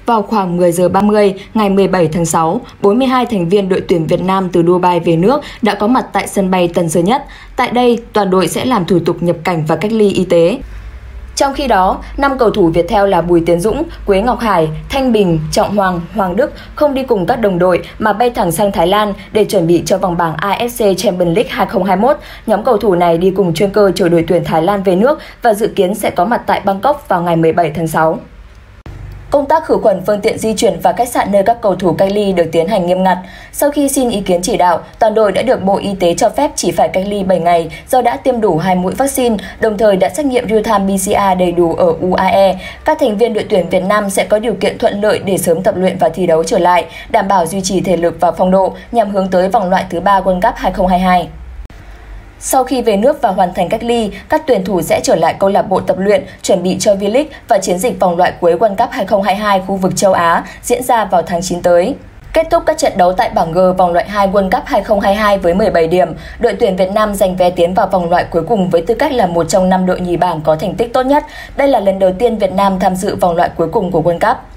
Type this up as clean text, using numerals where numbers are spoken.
Vào khoảng 10 giờ 30 ngày 17 tháng 6, 42 thành viên đội tuyển Việt Nam từ Dubai về nước đã có mặt tại sân bay Tân Sơn Nhất. Tại đây, toàn đội sẽ làm thủ tục nhập cảnh và cách ly y tế. Trong khi đó, 5 cầu thủ Viettel là Bùi Tiến Dũng, Quế Ngọc Hải, Thanh Bình, Trọng Hoàng, Hoàng Đức không đi cùng các đồng đội mà bay thẳng sang Thái Lan để chuẩn bị cho vòng bảng AFC Champions League 2021. Nhóm cầu thủ này đi cùng chuyên cơ chở đội tuyển Thái Lan về nước và dự kiến sẽ có mặt tại Bangkok vào ngày 17 tháng 6. Công tác khử khuẩn phương tiện di chuyển và khách sạn nơi các cầu thủ cách ly được tiến hành nghiêm ngặt. Sau khi xin ý kiến chỉ đạo, toàn đội đã được Bộ Y tế cho phép chỉ phải cách ly 7 ngày do đã tiêm đủ 2 mũi vaccine, đồng thời đã xét nghiệm real-time PCR đầy đủ ở UAE. Các thành viên đội tuyển Việt Nam sẽ có điều kiện thuận lợi để sớm tập luyện và thi đấu trở lại, đảm bảo duy trì thể lực và phong độ nhằm hướng tới vòng loại thứ 3 World Cup 2022. Sau khi về nước và hoàn thành cách ly, các tuyển thủ sẽ trở lại câu lạc bộ tập luyện, chuẩn bị cho V-League và chiến dịch vòng loại cuối World Cup 2022 khu vực châu Á diễn ra vào tháng 9 tới. Kết thúc các trận đấu tại bảng G vòng loại 2 World Cup 2022 với 17 điểm, đội tuyển Việt Nam giành vé tiến vào vòng loại cuối cùng với tư cách là một trong 5 đội nhì bảng có thành tích tốt nhất. Đây là lần đầu tiên Việt Nam tham dự vòng loại cuối cùng của World Cup.